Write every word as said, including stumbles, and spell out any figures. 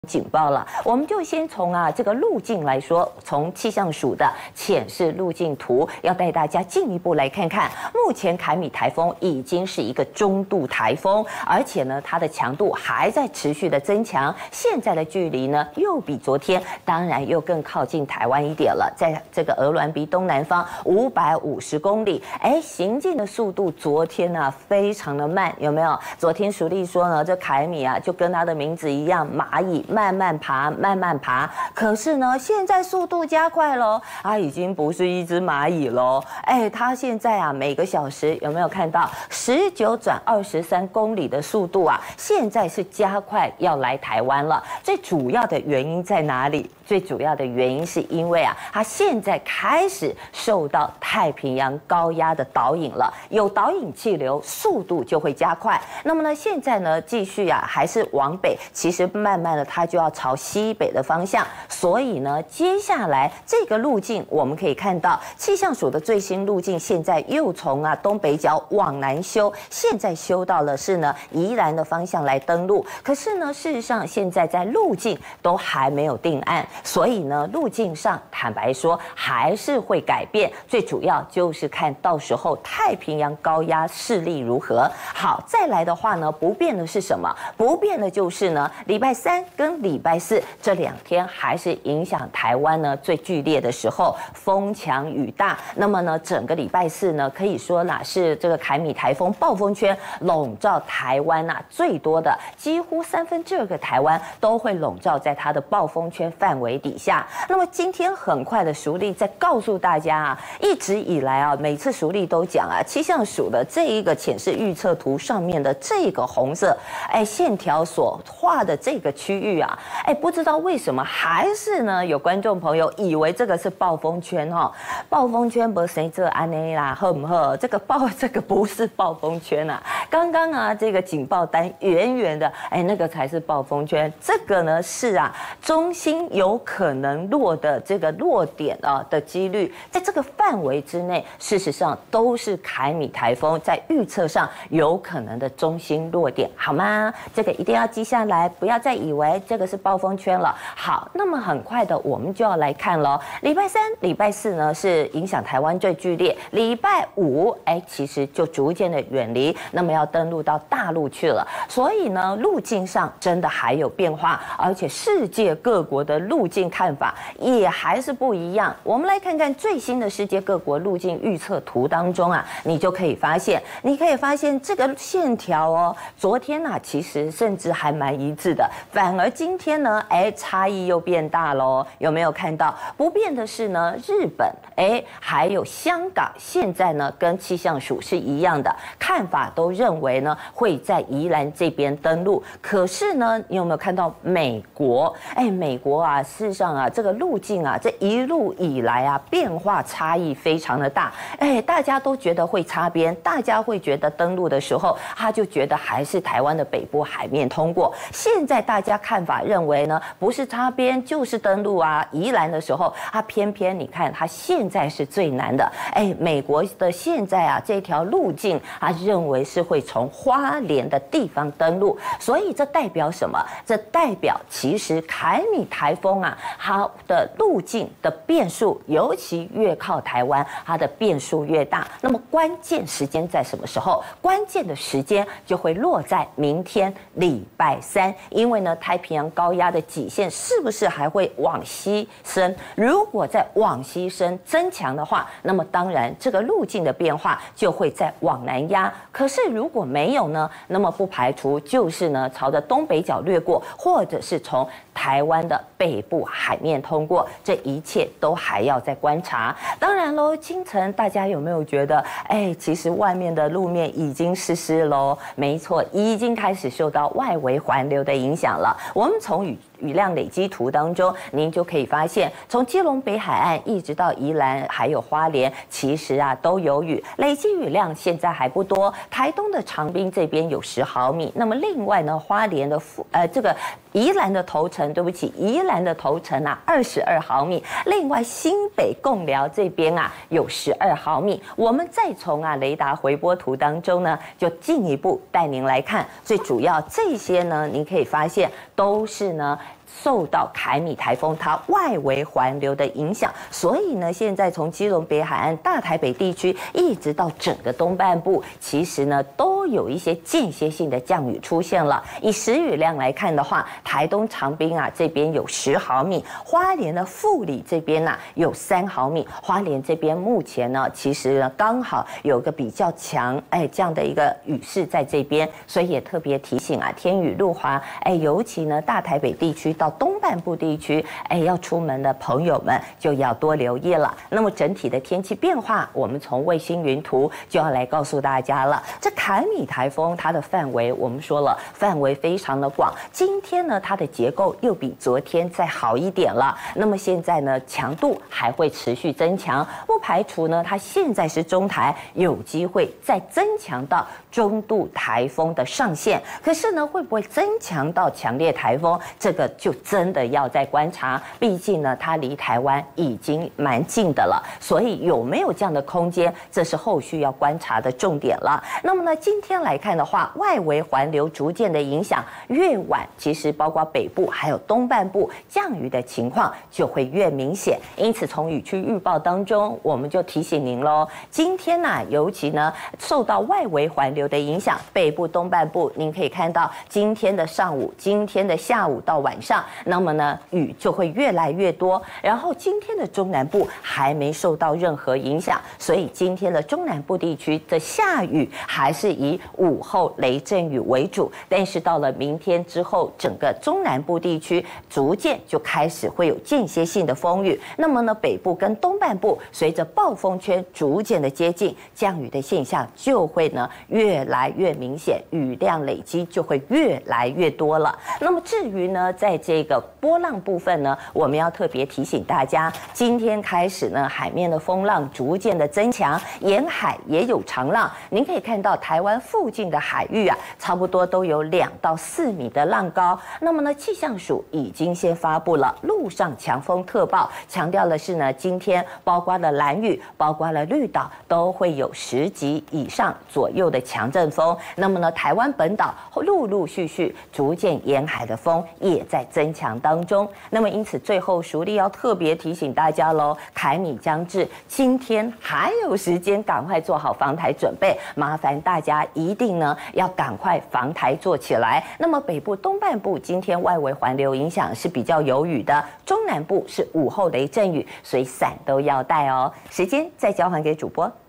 警报了，我们就先从啊这个路径来说，从气象署的浅示路径图，要带大家进一步来看看，目前凯米台风已经是一个中度台风，而且呢它的强度还在持续的增强，现在的距离呢又比昨天当然又更靠近台湾一点了，在这个鹅銮鼻东南方五百五十公里，哎，行进的速度昨天呢、啊、非常的慢，有没有？昨天淑丽说呢，这凯米啊就跟它的名字一样，蚂蚁。慢慢爬，慢慢爬。可是呢，现在速度加快喽，它已经不是一只蚂蚁喽。哎，它现在啊，每个小时有没有看到十九转二十三公里的速度啊？现在是加快要来台湾了。最主要的原因在哪里？最主要的原因是因为啊，它现在开始受到太平洋高压的导引了，有导引气流，速度就会加快。那么呢，现在呢，继续啊，还是往北，其实慢慢的它就要朝西北的方向。所以呢，接下来这个路径，我们可以看到气象署的最新路径，现在又从啊东北角往南修，现在修到了是呢宜兰的方向来登陆。可是呢，事实上现在在路径都还没有定案。所以呢，路径上坦白说还是会改变，最主要就是看到时候太平洋高压势力如何。好，再来的话呢，不变的是什么？不变的就是呢，礼拜三跟礼拜四这两天还是影响台湾呢最剧烈的时候，风强雨大。那么呢，整个礼拜四呢，可以说呢是这个凯米台风暴风圈笼罩台湾啊最多的，几乎三分之二个台湾都会笼罩在它的暴风圈范围底下。那么今天很快的淑丽在告诉大家啊，一直以来啊，每次淑丽都讲啊，气象署的这一个浅示预测图上面的这个红色哎线条所画的这个区域啊，哎，不知道为什么还是呢有观众朋友以为这个是暴风圈哈，暴风圈不是谁这安内啦，呵不呵？这个暴这个不是暴风圈啊，刚刚啊这个警报单远远的，哎，那个才是暴风圈，这个呢是啊中心有可能落的这个落点啊的几率，在这个范围之内，事实上都是凯米台风在预测上有可能的中心落点，好吗？这个一定要记下来，不要再以为这个是暴风圈了。好，那么很快的我们就要来看了，礼拜三、礼拜四呢是影响台湾最剧烈，礼拜五哎其实就逐渐的远离，那么要登陆到大陆去了。所以呢，路径上真的还有变化，而且世界各国的路径看法也还是不一样。我们来看看最新的世界各国路径预测图当中啊，你就可以发现，你可以发现这个线条哦，昨天啊其实甚至还蛮一致的，反而今天呢，哎，差异又变大喽。有没有看到？不变的是呢，日本，哎，还有香港，现在呢跟气象署是一样的看法，都认为呢会在宜兰这边登陆。可是呢，你有没有看到美国？哎，美国啊，事实上啊，这个路径啊，这一路以来啊，变化差异非常的大。哎，大家都觉得会擦边，大家会觉得登陆的时候，他就觉得还是台湾的北部海面通过。现在大家看法认为呢，不是擦边就是登陆啊。宜兰的时候，它偏偏你看，它现在是最难的。哎，美国的现在啊，这条路径，他认为是会从花莲的地方登陆。所以这代表什么？这代表其实凯米台风啊，它的路径的变数，尤其越靠台湾，它的变数越大。那么关键时间在什么时候？关键的时间就会落在明天礼拜三，因为呢，太平洋高压的极限是不是还会往西伸？如果在往西伸增强的话，那么当然这个路径的变化就会再往南压。可是如果没有呢，那么不排除就是呢朝着东北角掠过，或者是从台湾的北部海面通过，这一切都还要再观察。当然喽，清晨大家有没有觉得，哎，其实外面的路面已经湿湿喽？没错，已经开始受到外围环流的影响了。我们从雨雨量累积图当中，您就可以发现，从基隆北海岸一直到宜兰还有花莲，其实啊都有雨，累积雨量现在还不多。台东的长滨这边有十毫米，那么另外呢，花莲的呃这个宜兰的头城，对不起，宜兰的头城啊二十二毫米，另外新北贡寮这边啊有十二毫米。我们再从啊雷达回波图当中呢，就进一步带您来看，最主要这些呢，您可以发现都是呢。 受到凯米台风它外围环流的影响，所以呢，现在从基隆北海岸、大台北地区一直到整个东半部，其实呢都有一些间歇性的降雨出现了。以时雨量来看的话，台东长滨啊这边有十毫米，花莲的富里这边呐、啊、有三毫米。花莲这边目前呢，其实呢刚好有个比较强哎这样的一个雨势在这边，所以也特别提醒啊，天雨路滑，哎，尤其呢大台北地区到东半部地区，哎，要出门的朋友们就要多留意了。那么整体的天气变化，我们从卫星云图就要来告诉大家了。这凯米台风它的范围，我们说了，范围非常的广。今天呢，它的结构又比昨天再好一点了。那么现在呢，强度还会持续增强，不排除呢，它现在是中台，有机会再增强到中度台风的上限。可是呢，会不会增强到强烈台风？这个就真的要再观察。毕竟呢，它离台湾已经蛮近的了，所以有没有这样的空间，这是后续要观察的重点了。那么呢，今天来看的话，外围环流逐渐的影响越晚，其实包括北部还有东半部降雨的情况就会越明显。因此，从雨区预报当中，我们就提醒您喽。今天呢、啊，尤其呢受到外围环流的影响，北部、东半部，您可以看到今天的上午、今天的下午到晚上，那么呢雨就会越来越多。然后今天的中南部还没受到任何影响，所以今天的中南部地区的下雨还是以午后雷阵雨为主。但是到了明天之后，整个中南部地区逐渐就开始会有间歇性的风雨。那么呢，北部跟东半部随着暴风圈逐渐的接近，降雨的现象就会呢越来越明显，雨量累积就会越来越多了。那么至于呢，在这个波浪部分呢，我们要特别提醒大家，今天开始呢，海面的风浪逐渐的增强，沿海也有长浪。您可以看到台湾附近的海域啊，差不多都有两到四米的浪高。那么呢，气象署已经先发布了陆上强风特报，强调的是呢，今天包括了兰屿、包括了绿岛都会有十级以上左右的强阵风。那么呢，台湾本岛陆陆续续逐渐沿海的风也在增强当中。那么因此，最后淑丽要特别提醒大家喽，凯米将至，今天还有时间，赶快做好防台准备。麻烦大家一定呢要赶快防台做起来。那么北部东半部今天外围环流影响是比较有雨的，中南部是午后雷阵雨，所以伞都要带哦。时间再交还给主播。